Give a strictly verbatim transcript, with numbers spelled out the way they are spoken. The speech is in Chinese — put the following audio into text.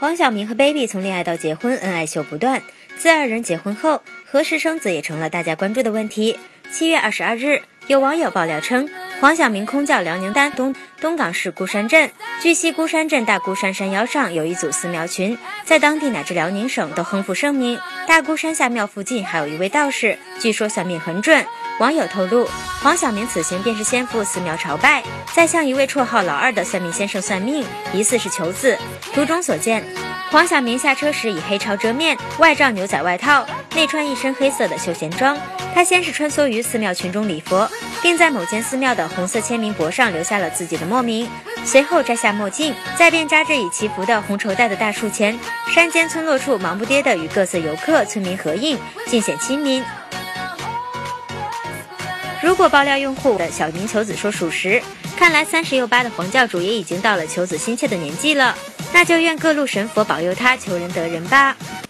黄晓明和 Baby 从恋爱到结婚，恩爱秀不断。自二人结婚后，何时生子也成了大家关注的问题。七月二十二日，有网友爆料称，黄晓明空降辽宁丹东东港市孤山镇。据悉，孤山镇大孤山山腰上有一组寺庙群，在当地乃至辽宁省都亨负盛名。大孤山下庙附近还有一位道士，据说算命很准。网友透露，黄晓明此行便是先赴寺庙朝拜，再向一位绰号老二的算命先生算命，疑似是求子。图中所见，黄晓明下车时以黑超遮面，外罩牛仔外套，内穿一身黑色的休闲装。他先是穿梭于寺庙群中礼佛，并在某间寺庙的红色签名簿上留下了自己的墨名，随后摘下墨镜，再便扎着以祈福的红绸带的大树前，山间村落处忙不迭地与各色游客村民合影，尽显亲民。如果爆料用户的小明求子说属实，看来三十又八的黄教主也已经到了求子心切的年纪了，那就愿各路神佛保佑他求人得人吧。